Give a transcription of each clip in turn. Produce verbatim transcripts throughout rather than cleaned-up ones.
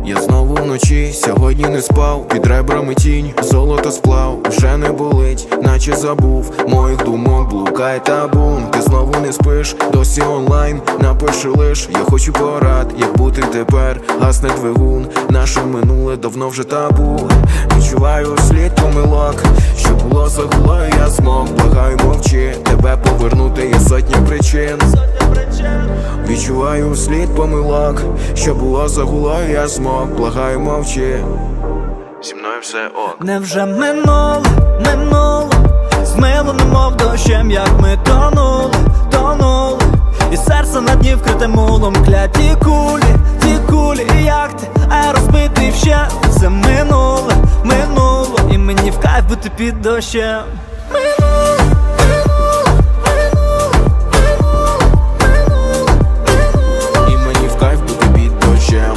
Я знову вночі, сьогодні не спав. Під ребрами тінь, золото сплав. Вже не болить, наче забув. Моїх думок блукає табун. Ти знову не спиш, досі онлайн. Напиши лиш, я хочу порад, як бути тепер. Гасне двигун, наше минуле давно вже табу. Відчуваю слід помилок, що було загуло, я змог. Благаю, мовчи, тебе повернути є сотня причин. Відчуваю слід помилок, що було загуло, я змог. Благаю, мовчи, зі мною все ок. Невже минуло, минуло, змило немов дощем, як ми тонули, тонули. І серце на дні вкрите мулом. Кляті кулі, ті кулі, і як ти, а розбитий вщент. Це минуле, минуло, і мені в кайф бути під дощем. Минуло, минуло, минуло, минуло, минуло, і мені в кайф бути під дощем.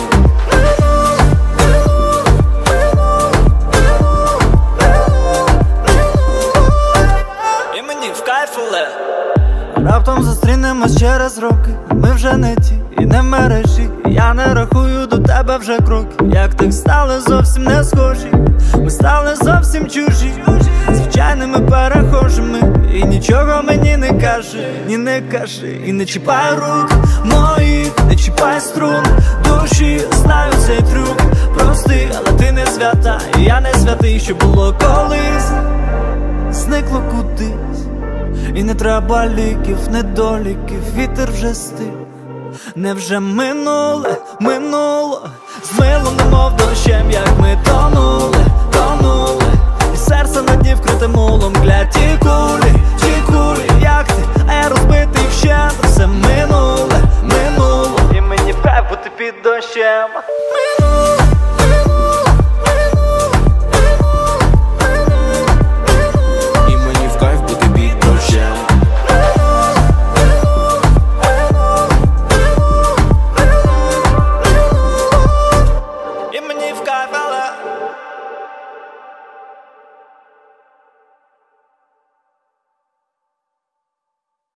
І мені в кайф, але раптом зустрінемось через роки. Ми вже не ті і не в мережі. Я не рахую до тебе вже кроки. Як так стали зовсім не схожі. Ми стали зовсім чужі, звичайними перехожими. І нічого мені не каже, ні не кажи. І не чіпай рук моїх, не чіпай струн душі. Знаю цей трюк простий, але ти не свята, і я не святий, що було колись зникло кудись. І не треба ліків, недоліків, вітер вже стих. Невже минуле, минуло, змило немов дощем, як ми тонули, тонули. І серце на дні вкрите мулом. Кляті